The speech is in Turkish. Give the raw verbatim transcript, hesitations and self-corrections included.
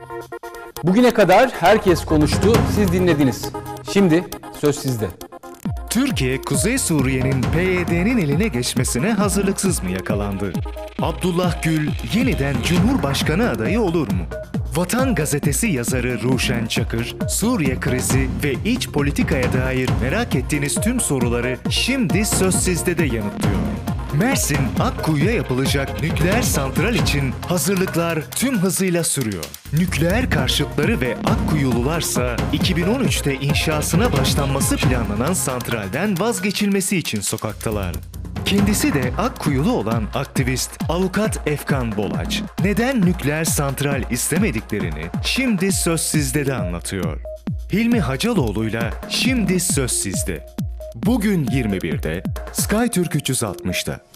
Bugüne kadar herkes konuştu, siz dinlediniz. Şimdi söz sizde. Türkiye, Kuzey Suriye'nin P Y D'nin eline geçmesine hazırlıksız mı yakalandı? Abdullah Gül yeniden Cumhurbaşkanı adayı olur mu? Vatan Gazetesi yazarı Ruşen Çakır, Suriye krizi ve iç politikaya dair merak ettiğiniz tüm soruları şimdi Söz Sizde de yanıtlıyor. Mersin Akkuyu'ya yapılacak nükleer santral için hazırlıklar tüm hızıyla sürüyor. Nükleer karşıtları ve Akkuyulularsa iki bin on üçte inşasına başlanması planlanan santralden vazgeçilmesi için sokaktalar. Kendisi de Akkuyulu olan aktivist avukat Efkan Bolaç, neden nükleer santral istemediklerini şimdi Söz Sizde de anlatıyor. Hilmi Hacaloğlu'yla şimdi Söz Sizde. Bugün yirmi birde, SkyTürk üç yüz altmışta.